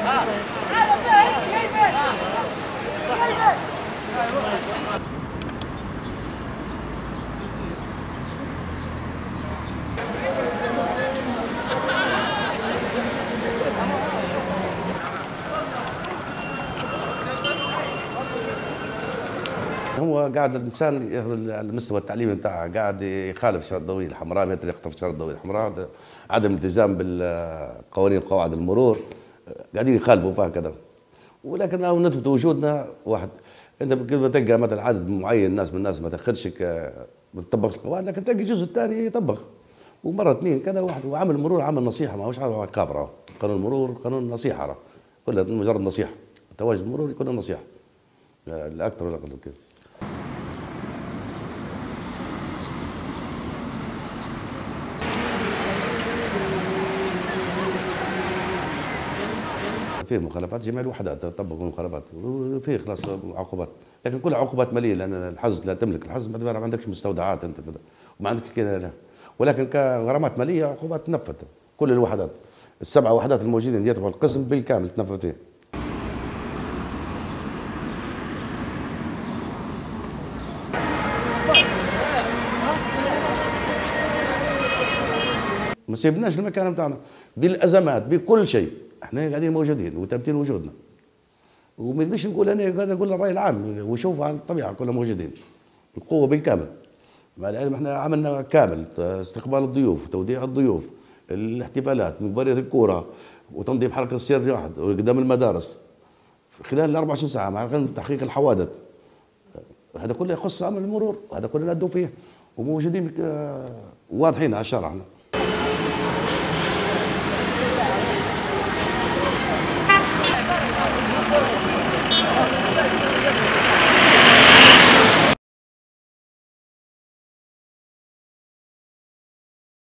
هو قاعد الانسان على المستوى التعليمي بتاعه قاعد يخالف الشرط الضوئيه الحمراء، مثل يخطف الشرط الضوئيه الحمراء، عدم الالتزام بالقوانين وقواعد المرور، قاعدين يخالفوا فيها كذا. ولكن لو نثبت وجودنا واحد، انت بتلقى مثلا عدد معين ناس من الناس ما تاخذش ما تطبقش القواعد، لكن تلقى الجزء الثاني يطبق، ومره اثنين كذا واحد. وعمل المرور عمل نصيحه، ما هوش عقاب. قانون المرور قانون نصيحه، كلها مجرد نصيحه. تواجد المرور يكون نصيحه لا اكثر ولا اقل من كده. فيه مخالفات، جميع الوحدات تطبق المخالفات، وفيه خلاص عقوبات، لكن كلها عقوبات ماليه، لان الحز لا تملك الحز، ما عندكش مستودعات انت كذا، وما عندك كذا. ولكن كغرامات ماليه عقوبات تنفذ كل الوحدات، السبع وحدات الموجودين يتبعوا القسم بالكامل تنفذ فيه. ما سيبناش المكان بتاعنا بالازمات بكل شيء، احنا قاعدين موجودين وثابتين وجودنا، وما نقدرش نقول انا قاعد اقول الراي العام وشوف على الطبيعه كلنا موجودين، القوه بالكامل. مع العلم احنا عملنا كامل استقبال الضيوف، توديع الضيوف، الاحتفالات، مباريات الكوره، وتنظيم حركه السير في واحد، وقدام المدارس خلال ال 24 ساعه، مع تحقيق الحوادث. هذا كله يخص عمل المرور، وهذا كله ندوا فيه وموجودين واضحين على الشارع.